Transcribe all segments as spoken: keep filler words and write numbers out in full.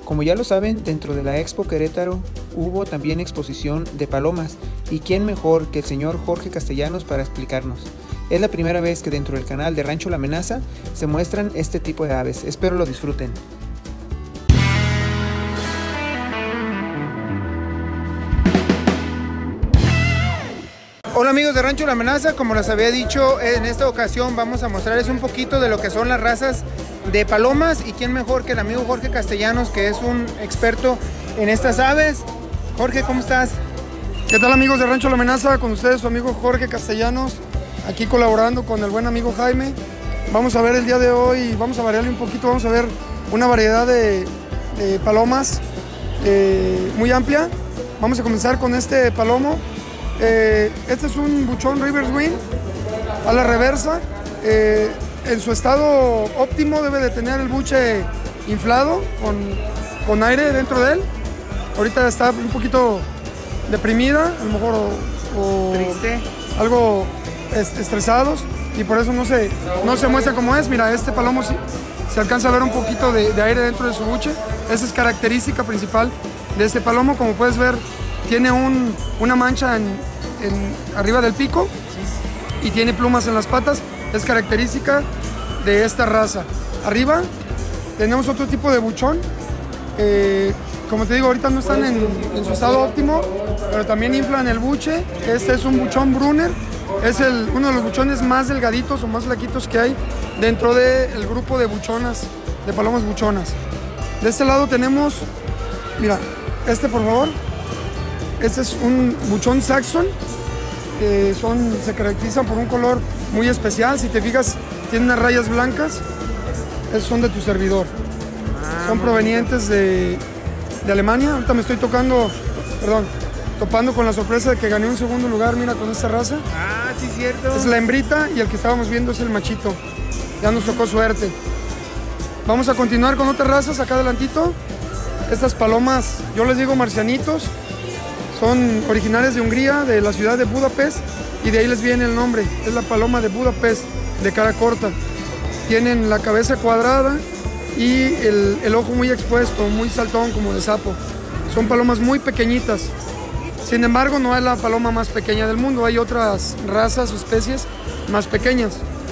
Como ya lo saben, dentro de la Expo Querétaro hubo también exposición de palomas, y quién mejor que el señor Jorge Castellanos para explicarnos. Es la primera vez que dentro del canal de Rancho La Amenaza se muestran este tipo de aves. Espero lo disfruten. Hola amigos de Rancho La Amenaza, como les había dicho, en esta ocasión vamos a mostrarles un poquito de lo que son las razas de palomas, y quién mejor que el amigo Jorge Castellanos, que es un experto en estas aves. Jorge, ¿cómo estás? ¿Qué tal amigos de Rancho La Amenaza? Con ustedes su amigo Jorge Castellanos, aquí colaborando con el buen amigo Jaime. Vamos a ver el día de hoy, vamos a variarle un poquito, vamos a ver una variedad de, de palomas eh, muy amplia. Vamos a comenzar con este palomo. Eh, este es un buchón River's Wind a la reversa. Eh, en su estado óptimo debe de tener el buche inflado con, con aire dentro de él. Ahorita está un poquito deprimida, a lo mejor o, o triste, algo est estresados, y por eso no se, no se muestra como es. Mira, este palomo sí, se alcanza a ver un poquito de, de aire dentro de su buche. Esa es característica principal de este palomo. Como puedes ver, tiene un, una mancha en, en, arriba del pico y tiene plumas en las patas. Es característica de esta raza. Arriba tenemos otro tipo de buchón. Eh, como te digo, ahorita no están en, en su estado óptimo, pero también inflan el buche. Este es un buchón Brunner. Es el, uno de los buchones más delgaditos o más flaquitos que hay dentro del grupo de buchonas, de palomas buchonas. De este lado tenemos, mira, este por favor. Este es un buchón Saxon. Eh, son, se caracterizan por un color muy especial. Si te fijas, tienen unas rayas blancas. Esos son de tu servidor. Ah, son provenientes de, de Alemania. Ahorita me estoy tocando, perdón, topando con la sorpresa de que gané un segundo lugar, mira, con esta raza. Ah, sí, cierto. Es la hembrita y el que estábamos viendo es el machito. Ya nos tocó suerte. Vamos a continuar con otras razas acá adelantito. Estas palomas, yo les digo marcianitos. Son originarias de Hungría, de la ciudad de Budapest, y de ahí les viene el nombre. Es la paloma de Budapest, de cara corta. Tienen la cabeza cuadrada y el, el ojo muy expuesto, muy saltón, como de sapo. Son palomas muy pequeñitas. Sin embargo, no es la paloma más pequeña del mundo. Hay otras razas o especies más pequeñas.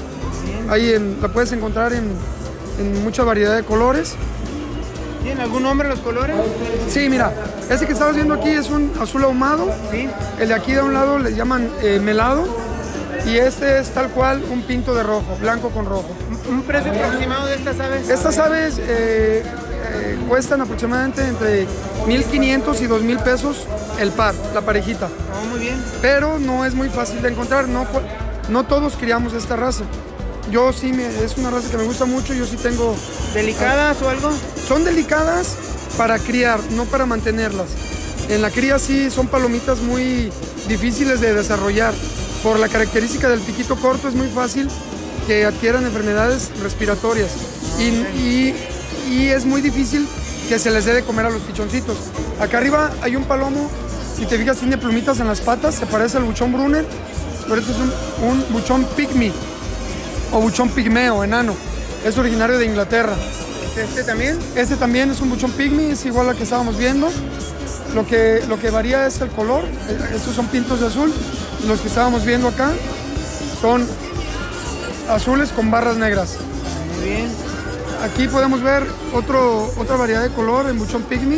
Ahí en, la puedes encontrar en, en mucha variedad de colores. ¿Tienen algún nombre los colores? Sí, mira, este que estabas viendo aquí es un azul ahumado. Sí. El de aquí de un lado le llaman eh, melado. Y este es tal cual un pinto de rojo, blanco con rojo. ¿Un precio aproximado de estas aves? Estas aves eh, eh, cuestan aproximadamente entre mil quinientos y dos mil pesos el par, la parejita. Oh, muy bien. Pero no es muy fácil de encontrar, no, no todos criamos esta raza. Yo sí, me, es una raza que me gusta mucho, yo sí tengo... ¿Delicadas ah, o algo? Son delicadas para criar, no para mantenerlas. En la cría sí son palomitas muy difíciles de desarrollar. Por la característica del piquito corto es muy fácil que adquieran enfermedades respiratorias. Y, y, y es muy difícil que se les dé de comer a los pichoncitos. Acá arriba hay un palomo, si te fijas tiene plumitas en las patas, se parece al buchón Brunner, pero este es un, un buchón pygmy o buchón pigmeo, enano. Es originario de Inglaterra. ¿Este también? Este también es un buchón pygmy, es igual al que estábamos viendo. Lo que, lo que varía es el color. Estos son pintos de azul. Los que estábamos viendo acá son azules con barras negras. Muy bien. Aquí podemos ver otro, otra variedad de color en buchón pygmy.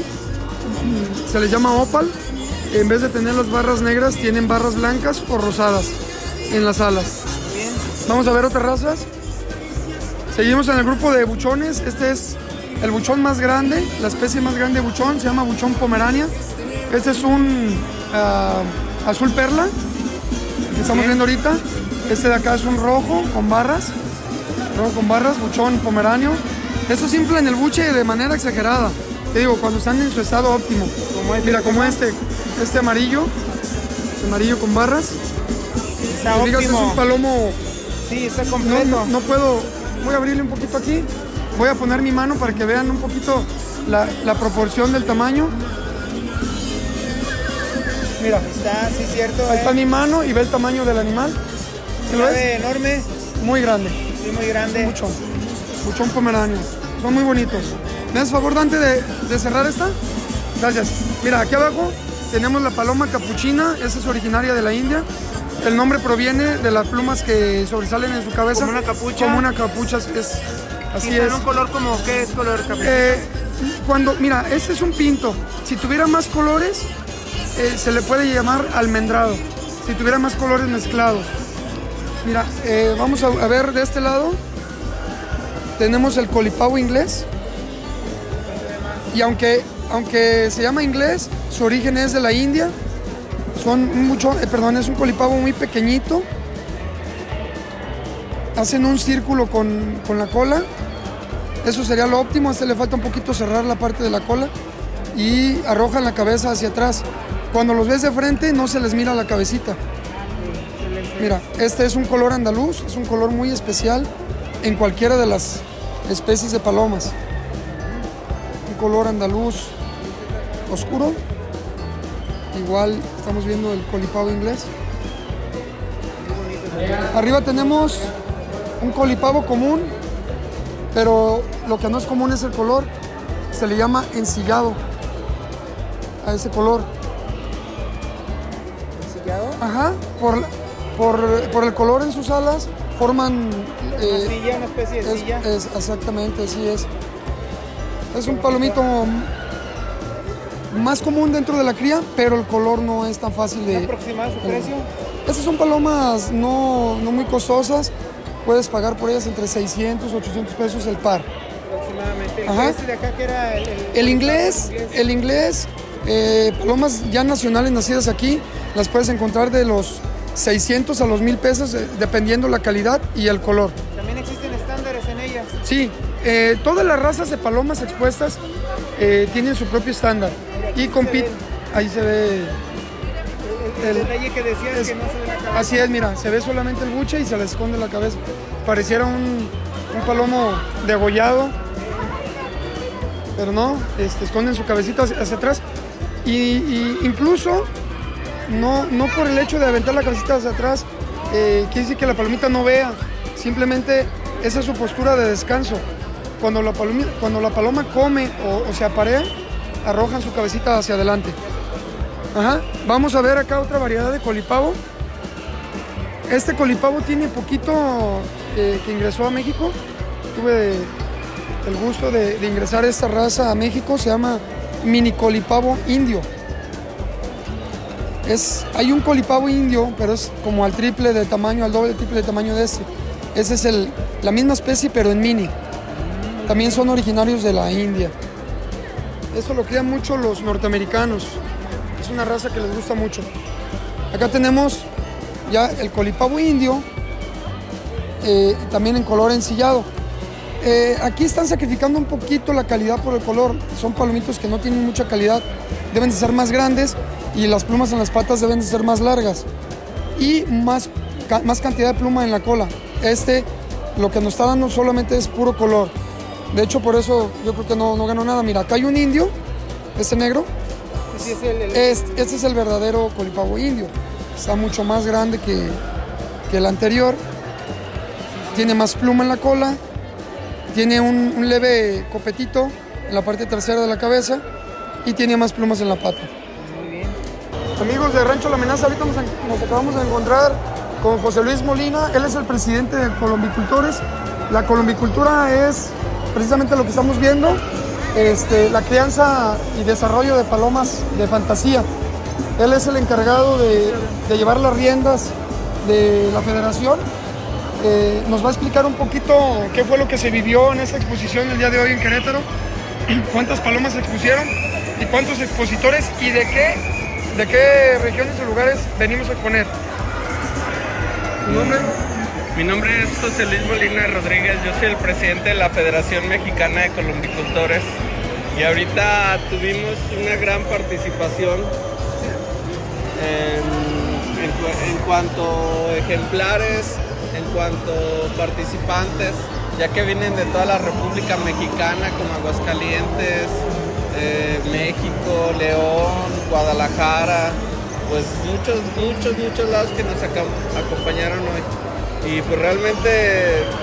Se les llama opal. En vez de tener las barras negras, tienen barras blancas o rosadas en las alas. Muy bien. Vamos a ver otras razas. Seguimos en el grupo de buchones. Este es el buchón más grande, la especie más grande de buchón, se llama buchón pomerania. Este es un uh, azul perla, el que estamos viendo ahorita. Este de acá es un rojo con barras, rojo con barras, buchón pomeranio. Estos inflan el buche de manera exagerada. Te digo, cuando están en su estado óptimo. Como este, Mira, como este, este amarillo, este amarillo con barras. Está óptimo. Digas, es un palomo. Sí, está completo. No, no puedo, voy a abrirle un poquito aquí. Voy a poner mi mano para que vean un poquito la, la proporción del tamaño. Mira. Está, sí, cierto. Ahí eh. está mi mano y ve el tamaño del animal. ¿Se lo ves? Enorme. Muy grande. Sí, muy grande. Es un buchón. Buchón pomeranio. Son muy bonitos. ¿Me haces favor, Dante, de, de cerrar esta? Gracias. Mira, aquí abajo tenemos la paloma capuchina, esa es originaria de la India. El nombre proviene de las plumas que sobresalen en su cabeza. Como una capucha. Como una capucha, es, así ¿Y es. es. un color como, ¿qué es color capucha? Eh, cuando, mira, este es un pinto. Si tuviera más colores, eh, se le puede llamar almendrado. Si tuviera más colores mezclados. Mira, eh, vamos a, a ver de este lado. Tenemos el colipavo inglés. Y aunque, aunque se llama inglés, su origen es de la India. Son mucho, eh, perdón, es un colipavo muy pequeñito. Hacen un círculo con, con la cola. Eso sería lo óptimo. A este le falta un poquito cerrar la parte de la cola. Y arrojan la cabeza hacia atrás. Cuando los ves de frente no se les mira la cabecita. Mira, este es un color andaluz. Es un color muy especial en cualquiera de las especies de palomas. Un color andaluz oscuro. Igual estamos viendo el colipavo inglés. Arriba tenemos un colipavo común, pero lo que no es común es el color. Se le llama ensillado a ese color. ¿Ensillado? Ajá, por, por, por el color en sus alas forman... Eh, una silla, una especie de es, silla. Es, exactamente, así es. Es un palomito más común dentro de la cría, pero el color no es tan fácil de... ¿Aproximado su precio? Estas son palomas no, no muy costosas. Puedes pagar por ellas entre seiscientos, ochocientos pesos el par. Aproximadamente. Ajá. ¿Este de acá que era el, el, el inglés? El inglés, eh, palomas ya nacionales nacidas aquí, las puedes encontrar de los seiscientos a los mil pesos, eh, dependiendo la calidad y el color. ¿También existen estándares en ellas? Sí, eh, todas las razas de palomas expuestas eh, tienen su propio estándar. Y compite, ahí se ve el, el, el detalle que decías es, que no se ve la cabeza. Así es, mira, se ve solamente el buche y se le esconde la cabeza. Pareciera un, un palomo degollado, pero no, este, esconden su cabecita hacia, hacia atrás. Y, y incluso, no, no por el hecho de aventar la cabecita hacia atrás, eh, quiere decir que la palomita no vea, simplemente esa es su postura de descanso. Cuando la paloma, cuando la paloma come o, o se aparea, arrojan su cabecita hacia adelante. Ajá. Vamos a ver acá otra variedad de colipavo. Este colipavo tiene poquito eh, que ingresó a México. Tuve el gusto de, de ingresar esta raza a México. Se llama mini colipavo indio. Es, hay un colipavo indio, pero es como al triple de tamaño, al doble triple de tamaño de este. Ese es el, la misma especie, pero en mini. También son originarios de la India. Esto lo crían mucho los norteamericanos. Es una raza que les gusta mucho. Acá tenemos ya el colipavo indio, eh, también en color ensillado. Eh, aquí están sacrificando un poquito la calidad por el color. Son palomitos que no tienen mucha calidad. Deben de ser más grandes y las plumas en las patas deben de ser más largas. Y más, ca más cantidad de pluma en la cola. Este lo que nos está dando solamente es puro color. De hecho, por eso yo creo que no, no ganó nada. Mira, acá hay un indio, este negro. Sí, es el, el... Este, este es el verdadero colipavo indio. Está mucho más grande que, que el anterior. Tiene más pluma en la cola. Tiene un, un leve copetito en la parte trasera de la cabeza. Y tiene más plumas en la pata. Muy bien. Amigos de Rancho La Amenaza, ahorita nos, nos acabamos de encontrar con José Luis Molina. Él es el presidente de Colombicultores. La colombicultura es precisamente lo que estamos viendo, este, la crianza y desarrollo de palomas de fantasía. Él es el encargado de, de llevar las riendas de la federación. Eh, nos va a explicar un poquito qué fue lo que se vivió en esta exposición el día de hoy en Querétaro, cuántas palomas se expusieron y cuántos expositores y de qué, de qué regiones o lugares venimos a exponer. ¿Tu nombre? Mi nombre es José Luis Molina Rodríguez, yo soy el presidente de la Federación Mexicana de Colombicultores y ahorita tuvimos una gran participación en, en, en cuanto a ejemplares, en cuanto a participantes, ya que vienen de toda la República Mexicana como Aguascalientes, eh, México, León, Guadalajara, pues muchos, muchos, muchos lados que nos acompañaron hoy. Y pues realmente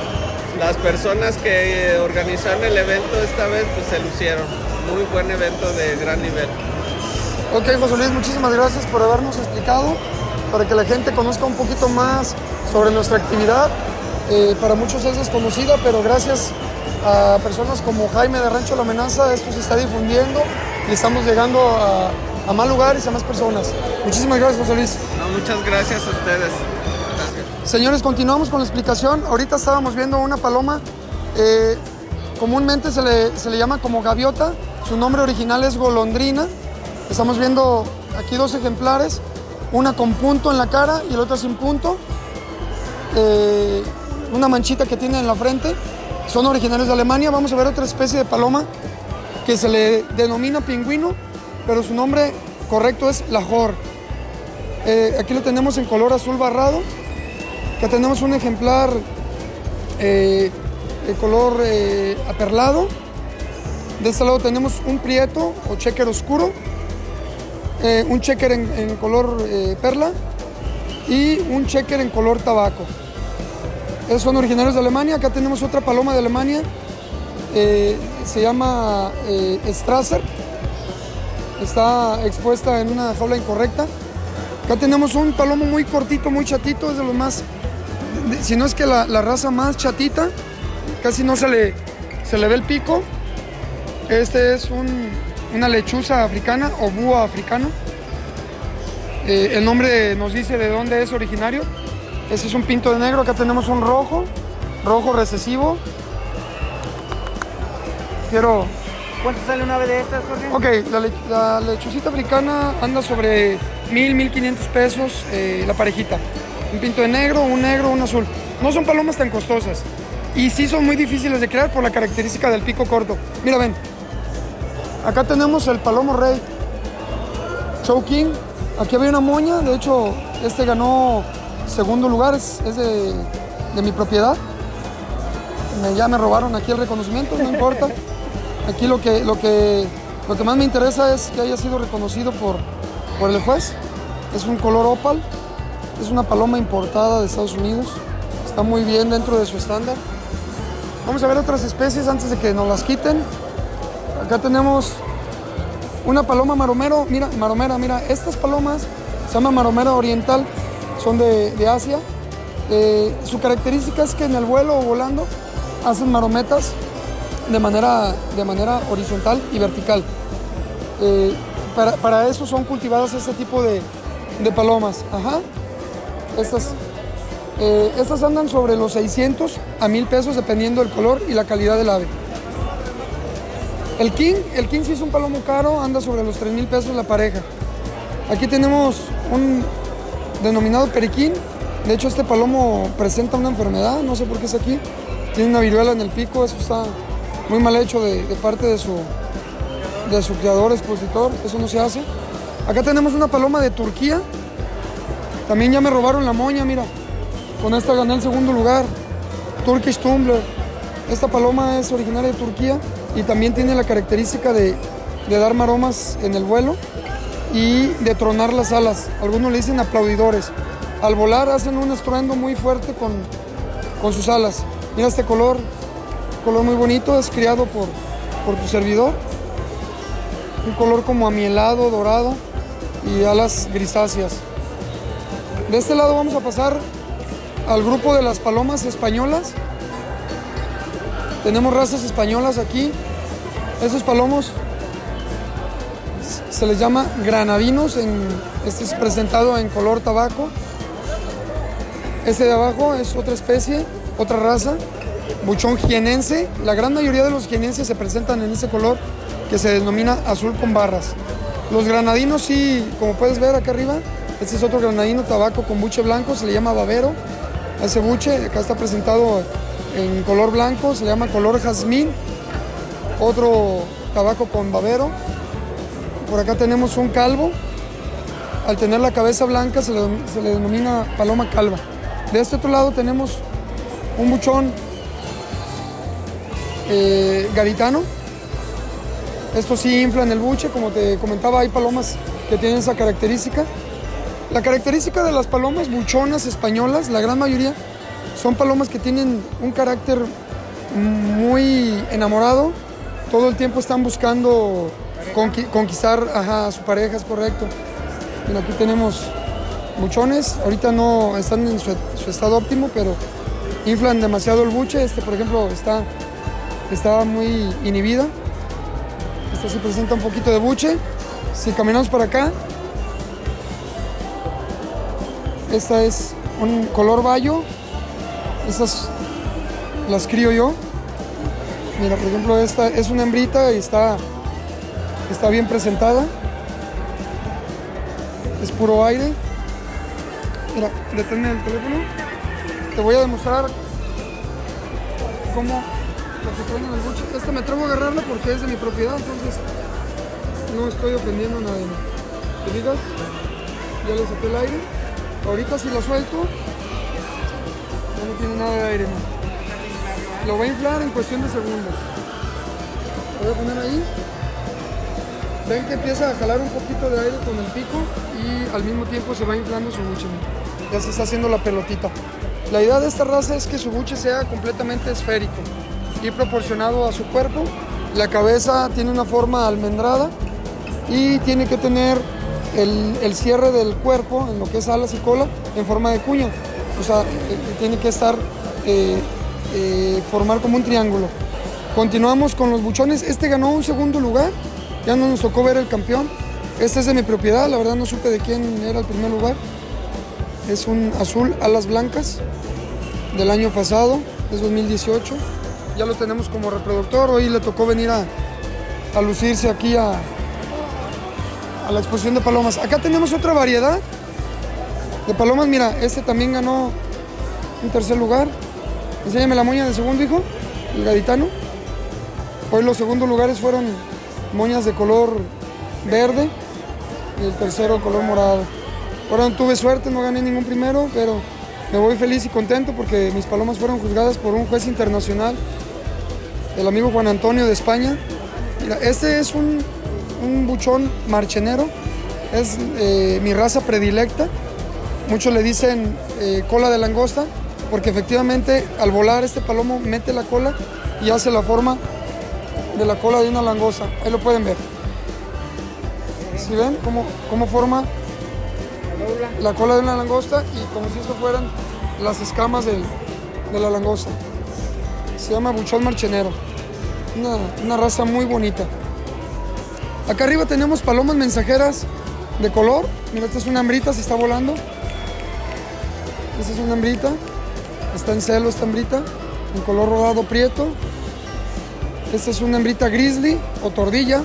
las personas que organizaron el evento esta vez pues se lucieron. Muy buen evento de gran nivel. Ok, José Luis, muchísimas gracias por habernos explicado, para que la gente conozca un poquito más sobre nuestra actividad. Eh, para muchos es desconocida, pero gracias a personas como Jaime de Rancho La Amenaza, esto se está difundiendo y estamos llegando a, a más lugares y a más personas. Muchísimas gracias, José Luis. No, muchas gracias a ustedes. Gracias. Señores, continuamos con la explicación. Ahorita estábamos viendo una paloma, eh, comúnmente se le, se le llama como gaviota, su nombre original es golondrina. Estamos viendo aquí dos ejemplares, una con punto en la cara y la otra sin punto. Eh, una manchita que tiene en la frente. Son originarios de Alemania. Vamos a ver otra especie de paloma que se le denomina pingüino, pero su nombre correcto es Lahore. Eh, aquí lo tenemos en color azul barrado. Acá tenemos un ejemplar eh, de color eh, aperlado. De este lado tenemos un prieto o checker oscuro. Eh, un checker en, en color eh, perla y un checker en color tabaco. Esos son originarios de Alemania. Acá tenemos otra paloma de Alemania, eh, se llama eh, Strasser, está expuesta en una jaula incorrecta. Acá tenemos un palomo muy cortito, muy chatito, es de los más, de, si no es que la, la raza más chatita, casi no se le, se le ve el pico. Este es un una lechuza africana o búho africano. Eh, el nombre nos dice de dónde es originario. Este es un pinto de negro. Acá tenemos un rojo, rojo recesivo. Quiero... ¿Cuánto sale una ave de estas, Jorge? Ok, la, le la lechucita africana anda sobre mil, mil quinientos pesos eh, la parejita. Un pinto de negro, un negro, un azul. No son palomas tan costosas. Y sí son muy difíciles de crear por la característica del pico corto. Mira, ven. Acá tenemos el palomo rey, Chow King. Aquí había una moña, de hecho este ganó segundo lugar, es, es de, de mi propiedad. Me, ya me robaron aquí el reconocimiento, no importa. Aquí lo que, lo que, lo que más me interesa es que haya sido reconocido por, por el juez. Es un color opal, es una paloma importada de Estados Unidos, está muy bien dentro de su estándar. Vamos a ver otras especies antes de que nos las quiten. Acá tenemos una paloma maromero, mira, maromera, mira, estas palomas se llaman maromera oriental, son de, de Asia. Eh, su característica es que en el vuelo o volando hacen marometas de manera, de manera horizontal y vertical. Eh, para, para eso son cultivadas este tipo de, de palomas. Ajá. Estas, eh, estas andan sobre los seiscientos a mil pesos dependiendo del color y la calidad del ave. El king, el king sí es un palomo caro, anda sobre los tres mil pesos la pareja. Aquí tenemos un denominado periquín. De hecho, este palomo presenta una enfermedad, no sé por qué es aquí. Tiene una viruela en el pico, eso está muy mal hecho de, de parte de su, de su criador, expositor, eso no se hace. Acá tenemos una paloma de Turquía. También ya me robaron la moña, mira. Con esta gané el segundo lugar. Turkish Tumbler. Esta paloma es originaria de Turquía y también tiene la característica de, de dar maromas en el vuelo y de tronar las alas. Algunos le dicen aplaudidores. Al volar hacen un estruendo muy fuerte con, con sus alas. Mira este color, color muy bonito, es criado por, por tu servidor. Un color como amielado, dorado y alas grisáceas. De este lado vamos a pasar al grupo de las palomas españolas. Tenemos razas españolas aquí. Esos palomos se les llama granadinos. En, este es presentado en color tabaco. Este de abajo es otra especie, otra raza, buchón jienense. La gran mayoría de los jienenses se presentan en ese color que se denomina azul con barras. Los granadinos sí, como puedes ver acá arriba, este es otro granadino tabaco con buche blanco, se le llama babero. A ese buche, acá está presentado en color blanco, se le llama color jazmín. Otro tabaco con babero. Por acá tenemos un calvo. Al tener la cabeza blanca se le, se le denomina paloma calva. De este otro lado tenemos un buchón eh, garitano. Esto sí infla en el buche, como te comentaba, hay palomas que tienen esa característica. La característica de las palomas buchonas españolas, la gran mayoría, son palomas que tienen un carácter muy enamorado, todo el tiempo están buscando conqui conquistar ajá, a su pareja, es correcto. Mira, aquí tenemos buchones, ahorita no están en su, su estado óptimo, pero inflan demasiado el buche. Este, por ejemplo, está, está muy inhibida. Esta sí presenta un poquito de buche. Si caminamos para acá, esta es un color bayo. Estas las crío yo. Mira, por ejemplo, esta es una hembrita y está, está bien presentada. Es puro aire. Mira, deténme el teléfono. Te voy a demostrar cómo lo que traen en el buche. Esta me atrevo a agarrarla porque es de mi propiedad, entonces no estoy ofendiendo a nadie. ¿Te digas? Ya le saqué el aire. Ahorita si la suelto, ya no tiene nada de aire, ¿no? Lo voy a inflar en cuestión de segundos. Lo voy a poner ahí. Ven que empieza a jalar un poquito de aire con el pico y al mismo tiempo se va inflando su buche. Ya se está haciendo la pelotita. La idea de esta raza es que su buche sea completamente esférico y proporcionado a su cuerpo. La cabeza tiene una forma almendrada y tiene que tener el, el cierre del cuerpo, en lo que es alas y cola, en forma de cuña. O sea, tiene que estar, eh, eh, formar como un triángulo. Continuamos con los buchones. Este ganó un segundo lugar. Ya no nos tocó ver el campeón. Este es de mi propiedad, la verdad no supe de quién era el primer lugar. Es un azul alas blancas del año pasado, es dos mil dieciocho. Ya lo tenemos como reproductor. Hoy le tocó venir a, a lucirse aquí a, a la exposición de palomas. Acá tenemos otra variedad de palomas. Mira, este también ganó un tercer lugar. Enséñame la moña de segundo, hijo, el gaditano. Hoy los segundos lugares fueron moñas de color verde y el tercero color morado. Ahora no tuve suerte, no gané ningún primero, pero me voy feliz y contento porque mis palomas fueron juzgadas por un juez internacional, el amigo Juan Antonio de España. Mira, este es un, un buchón marchenero, es eh, mi raza predilecta. Muchos le dicen eh, cola de langosta porque efectivamente al volar este palomo mete la cola y hace la forma de la cola de una langosta. Ahí lo pueden ver. ¿Sí ven cómo, cómo forma la cola de una langosta y como si esto fueran las escamas del, de la langosta? Se llama buchón marchenero. Una, una raza muy bonita. Acá arriba tenemos palomas mensajeras de color. Mira, esta es una hembrita, se está volando. Esta es una hembrita. Está en celo esta hembrita, en color rodado prieto. Esta es una hembrita grizzly o tordilla,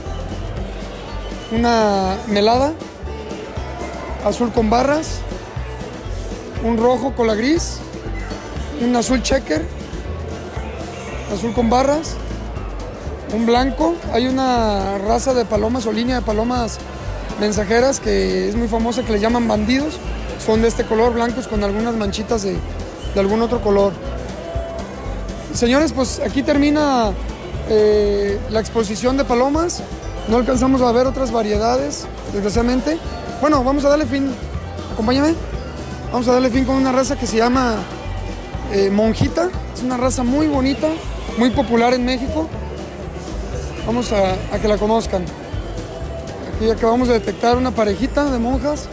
una melada, azul con barras, un rojo con la gris, un azul checker, azul con barras, un blanco. Hay una raza de palomas o línea de palomas mensajeras que es muy famosa, que le llaman bandidos. Son de este color, blancos con algunas manchitas de, de algún otro color. Señores, pues aquí termina Eh, la exposición de palomas. No alcanzamos a ver otras variedades, desgraciadamente. Bueno, vamos a darle fin, acompáñame. Vamos a darle fin con una raza que se llama eh, monjita. Es una raza muy bonita, muy popular en México. Vamos a, a que la conozcan. Aquí acabamos de detectar una parejita de monjas.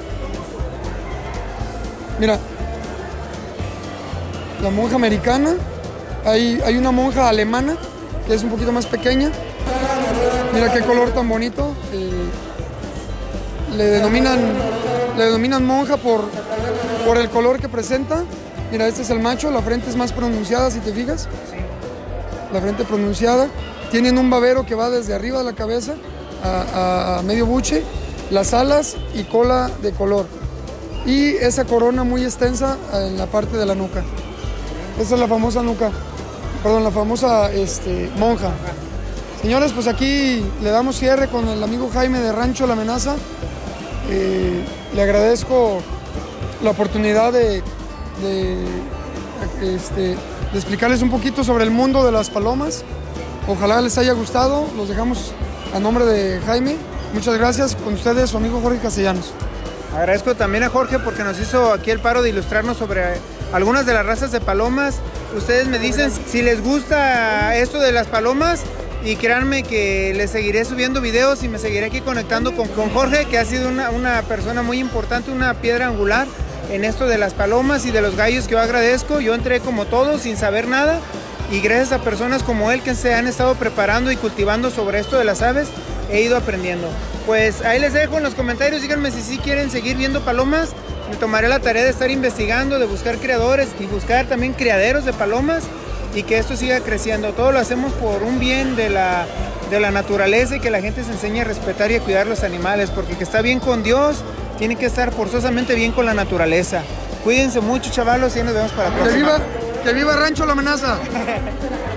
Mira, la monja americana. Hay, hay una monja alemana que es un poquito más pequeña. Mira qué color tan bonito. Eh, le, denominan, le denominan monja por, por el color que presenta. Mira, este es el macho, la frente es más pronunciada, si te fijas. La frente pronunciada. Tienen un babero que va desde arriba de la cabeza a, a, a medio buche, las alas y cola de color. Y esa corona muy extensa en la parte de la nuca. Esa es la famosa nuca. Perdón, la famosa este, monja. Señores, pues aquí le damos cierre con el amigo Jaime de Rancho La Amenaza. Eh, le agradezco la oportunidad de, de, este, de explicarles un poquito sobre el mundo de las palomas. Ojalá les haya gustado. Los dejamos a nombre de Jaime. Muchas gracias. Con ustedes, su amigo Jorge Castellanos. Agradezco también a Jorge porque nos hizo aquí el paro de ilustrarnos sobre algunas de las razas de palomas. Ustedes me dicen si les gusta esto de las palomas y créanme que les seguiré subiendo videos y me seguiré aquí conectando con, con Jorge, que ha sido una, una persona muy importante, una piedra angular en esto de las palomas y de los gallos, que yo agradezco. Yo entré como todos sin saber nada y gracias a personas como él que se han estado preparando y cultivando sobre esto de las aves, he ido aprendiendo. Pues ahí les dejo en los comentarios, díganme si sí quieren seguir viendo palomas. Me tomaré la tarea de estar investigando, de buscar criadores y buscar también criaderos de palomas y que esto siga creciendo. Todo lo hacemos por un bien de la, de la naturaleza y que la gente se enseñe a respetar y a cuidar los animales, porque el que está bien con Dios tiene que estar forzosamente bien con la naturaleza. Cuídense mucho, chavalos, y nos vemos para la próxima. ¡Que viva, que viva Rancho La Amenaza!